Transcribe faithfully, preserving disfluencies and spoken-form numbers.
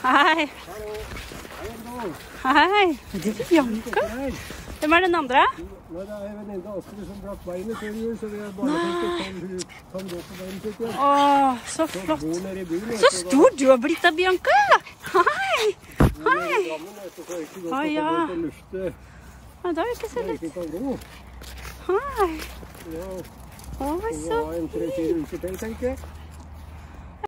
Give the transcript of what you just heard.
Hei. Hei. Det er Bianca. Hvem er den andre? Nei, det er en venninne av Astrid som brakk beinet før jul, så vi har bare tenkt at hun kan gå på beinet sitt igjen. Åh, så flott. Så stor du har blitt av, Bianca. Hei. Hei. Å, ja. Ja, da er det ikke så lett. Hei. Ja, Å, det så var en tre-fire uker til, tenker jeg.